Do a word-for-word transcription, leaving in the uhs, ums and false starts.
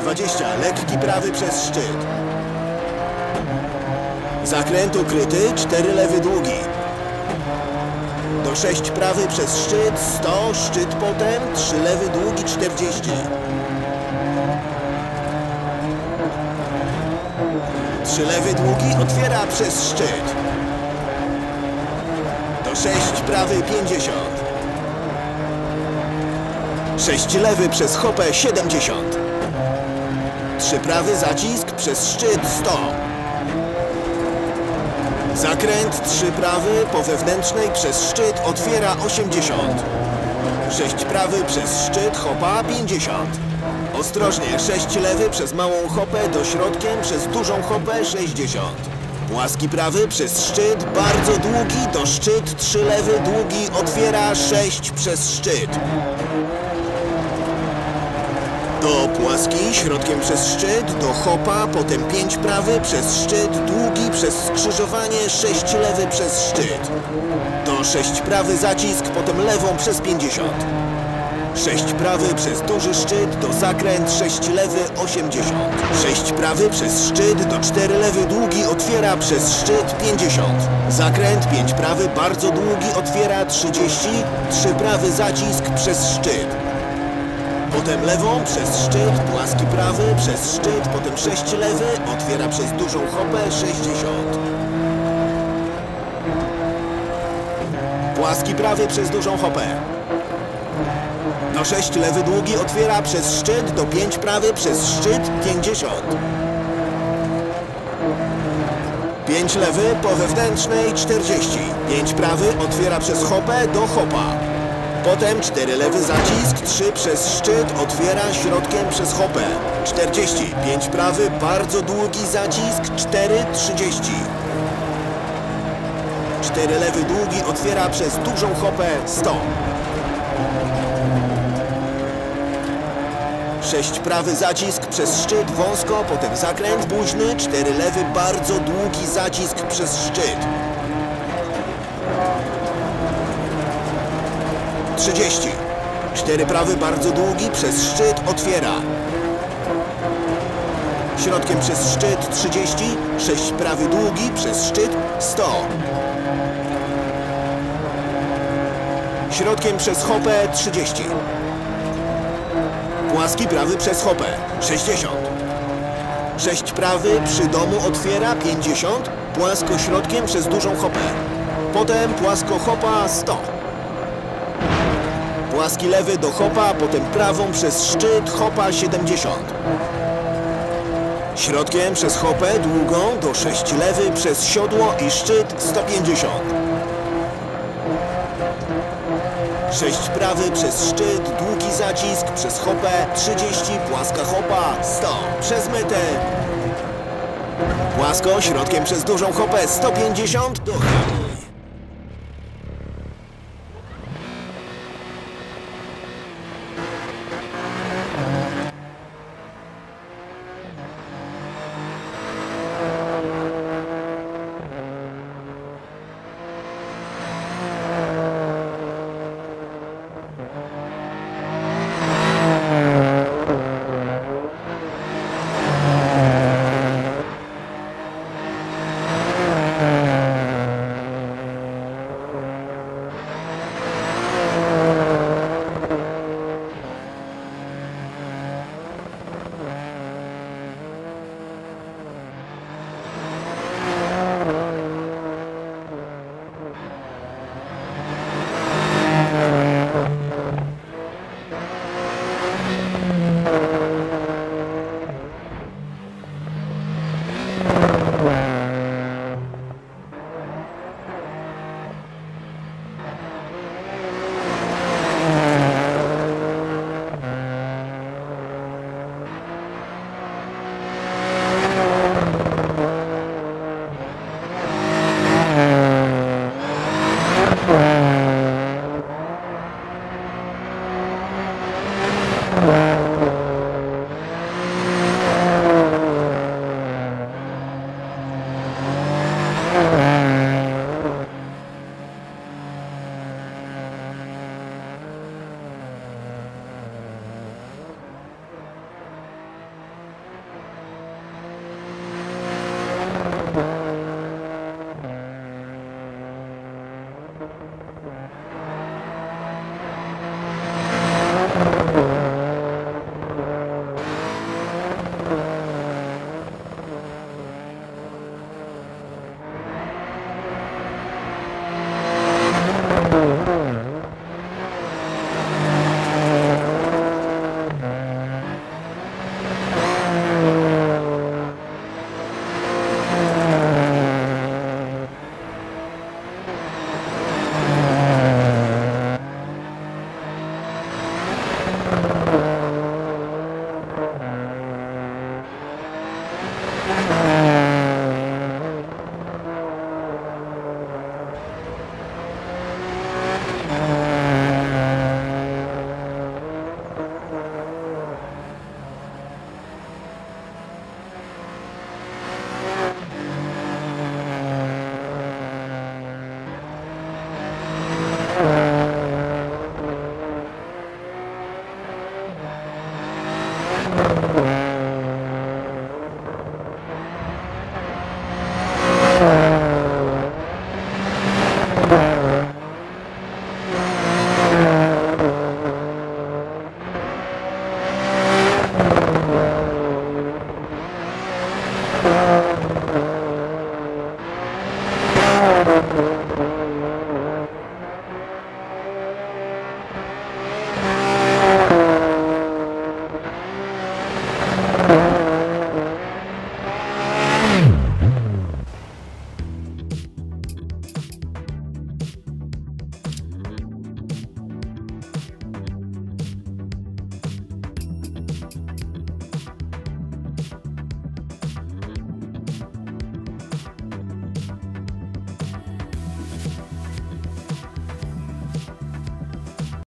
dwadzieścia. Lekki prawy przez szczyt. Zakręt ukryty, cztery lewy długi. Do sześć prawy przez szczyt, sto, szczyt potem, trzy lewy długi, czterdzieści. trzy lewy długi, otwiera przez szczyt. Do sześć prawy, pięćdziesiąt. sześć lewy przez hopę, siedemdziesiąt. trzy prawy zacisk przez szczyt, sto. Zakręt trzy prawy po wewnętrznej przez szczyt otwiera osiemdziesiąt. sześć prawy przez szczyt, hopa pięćdziesiąt. Ostrożnie, sześć lewy przez małą hopę do środkiem przez dużą hopę sześćdziesiąt. Płaski prawy przez szczyt, bardzo długi do szczyt, trzy lewy długi otwiera sześć przez szczyt. Do płaski, środkiem przez szczyt, do hopa, potem pięć prawy przez szczyt, długi przez skrzyżowanie, sześć lewy przez szczyt. Do sześć prawy zacisk, potem lewą przez pięćdziesiąt. sześć prawy przez duży szczyt, do zakręt, sześć lewy, osiemdziesiąt. sześć prawy przez szczyt, do cztery lewy długi otwiera przez szczyt, pięćdziesiąt. Zakręt pięć prawy, bardzo długi, otwiera trzydzieści. trzy prawy zacisk przez szczyt. Potem lewą przez szczyt, płaski prawy przez szczyt, potem sześć lewy, otwiera przez dużą hopę, sześćdziesiąt. Płaski prawy przez dużą hopę. Do sześć lewy długi otwiera przez szczyt, do pięć prawy przez szczyt, pięćdziesiąt. pięć lewy po wewnętrznej, czterdzieści. pięć prawy otwiera przez hopę do hopa. Potem cztery lewy zacisk, trzy przez szczyt, otwiera środkiem przez hopę. czterdzieści. pięć prawy, bardzo długi zacisk, cztery, trzydzieści. cztery lewy długi, otwiera przez dużą hopę, sto. sześć prawy zacisk przez szczyt, wąsko, potem zakręt luźny, cztery lewy, bardzo długi zacisk przez szczyt. trzydzieści. cztery prawy, bardzo długi, przez szczyt, otwiera. Środkiem przez szczyt, trzydzieści. sześć prawy długi, przez szczyt, sto. Środkiem przez hopę, trzydzieści. Płaski prawy przez hopę, sześćdziesiąt. sześć prawy, przy domu otwiera, pięćdziesiąt. Płasko środkiem przez dużą hopę. Potem płasko hopa, sto. Płaski lewy do hopa, potem prawą przez szczyt, hopa siedemdziesiąt. Środkiem przez hopę, długą, do sześć lewy przez siodło i szczyt, sto pięćdziesiąt. sześć prawy przez szczyt, długi zacisk, przez hopę, trzydzieści, płaska hopa, sto. Przez metę. Płasko, środkiem przez dużą hopę, sto pięćdziesiąt, do